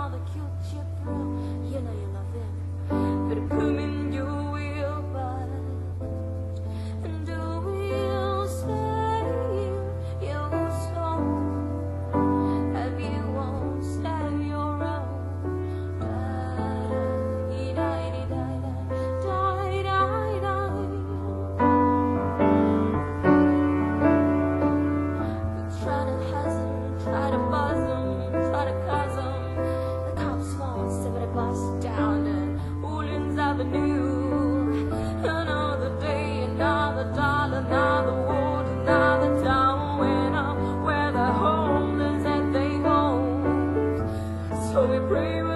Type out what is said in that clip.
another cute thrill. You know you love him, but coming you will buy. And you will say you stole. Have you won't stay your own. Try to hustle, try to buzz him, try to cuz him. The cops won't send the bus down to Woodlands Avenue. Another day, another dollar, another ward, another town where the homeless that they hold. So we pray.